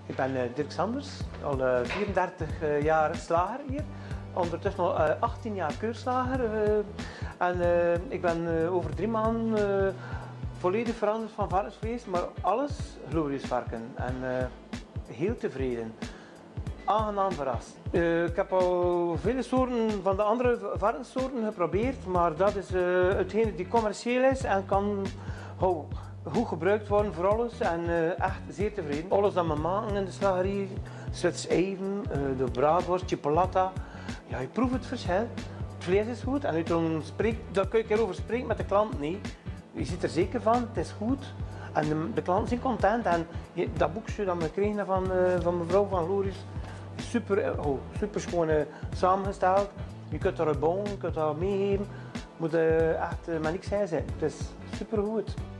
Ik ben Dirk Sanders, al 34 jaar slager hier. Ondertussen al 18 jaar keurslager. Ik ben over 3 maanden volledig veranderd van varkensvlees, maar alles glorious varken. En heel tevreden. Aangenaam verrast. Ik heb al vele soorten van de andere varkenssoorten geprobeerd, maar dat is hetgene die commercieel is en kan goed gebruikt worden voor alles en echt zeer tevreden. Alles dat we maken in de slagerij, Zwits eiven, de braadworst, chipolata, ja, je proeft het verschil. Het vlees is goed en daar kun je erover spreken met de klant. Nee, je zit er zeker van, het is goed. En de klanten zijn content en dat boekje dat we kregen van mevrouw van Glorious, super schoon samengesteld. Je kunt eruit bouwen, je kunt dat meegeven. Je moet echt maar niks zijn. Het is super goed.